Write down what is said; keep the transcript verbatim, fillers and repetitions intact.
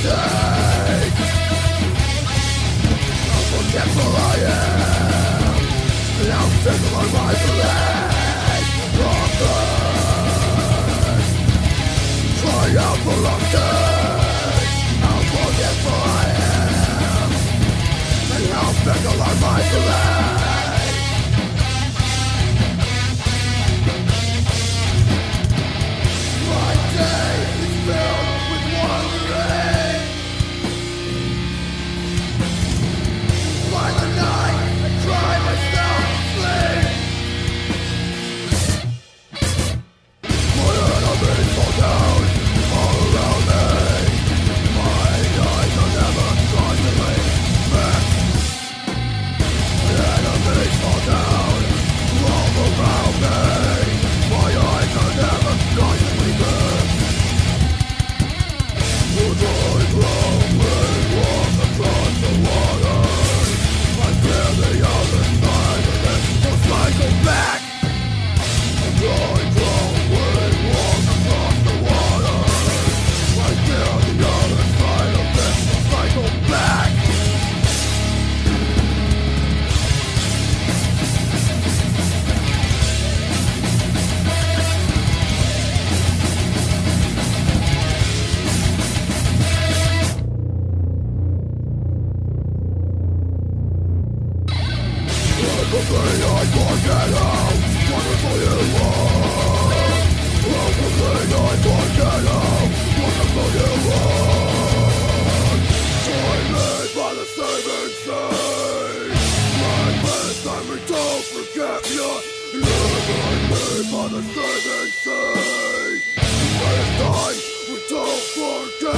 sake. How forgetful I am, and how fickle are my beliefs. Rotten, triumphal of death. How forgetful I am, and how fickle are my beliefs. My day is filled with wandering. By the night, I cry myself to sleep. My enemies fall down all around me. My eyes are never constantly fixed. My enemies fall down all around me. My eyes are never constantly fixed. As I slowly walk across the water, I fear the other side of it will cycle back. As I slowly walk across the water, I fear the other side of it will cycle back. Probably I forget how wonderful you are. Probably I forget how wonderful you are. Joined by the saving sea. Like this time we don't forget you. Joined by the saving sea. This time we don't forget.